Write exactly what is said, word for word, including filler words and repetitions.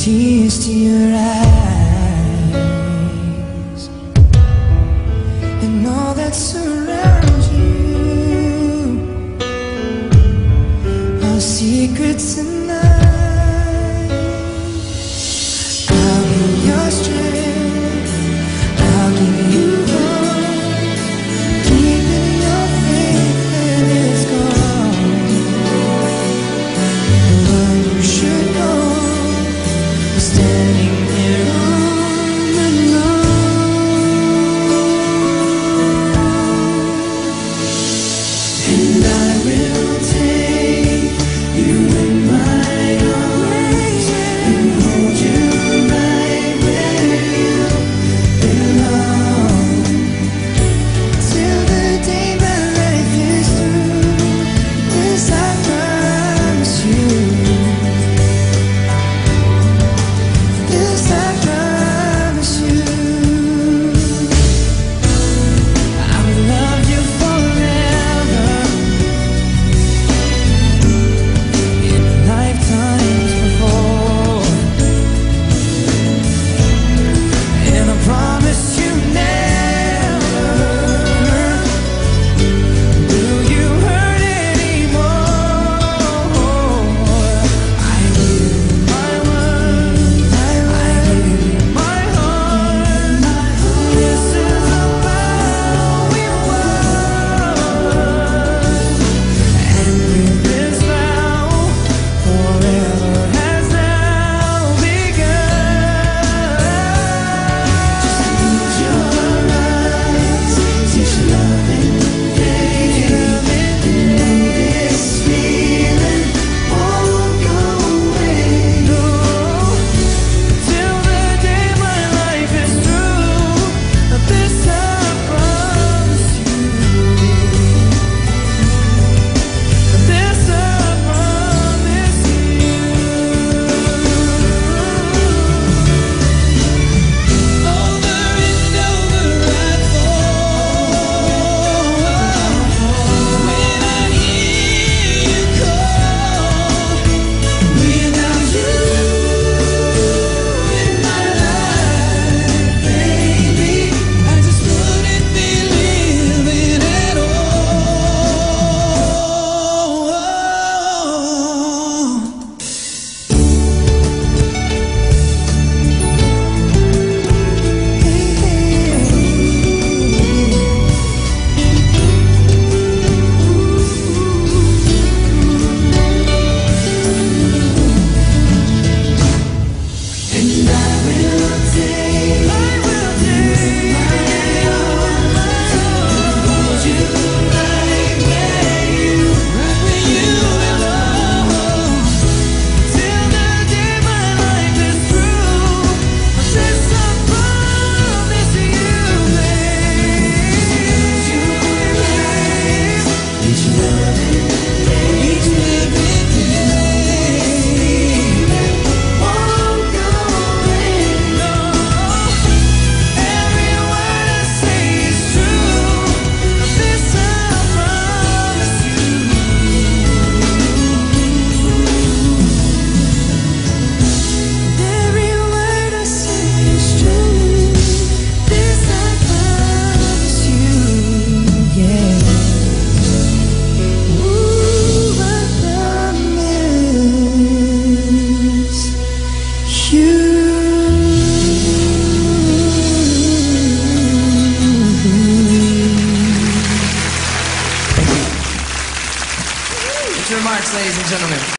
tears to your eyes, and all that surrounds you are secrets tonight. I'll be your strength, I'll give you hope, keeping your faith when it's gone. Where you should go, standing there all alone. And I will take you in my arms and hold you right where you belong, till the day my life is through. This I promise you. This I promise you. I will love you forever, in lifetimes before, and I promise you never will you hurt anymore. I give you my word, I give you my heart. This is a vow we were, and with this vow, forever has now begun. Just close your eyes, teach love and faith, and know this feeling won't go away. No, till the day my life is through. This I promise you. This I promise you. Over and over I fall when I hear you call. Without you in my life, baby, I just wouldn't be living at all. And I will take, I will take my arms and hold you right where you, right where you belong, till the day my life is through. This I promise you, babe. Each love and each living day won't go away. No, every word I say is true. This I promise you. Every word I say is true. This I promise you. Yeah. Ooh, I promise you. It's your marks, ladies and gentlemen.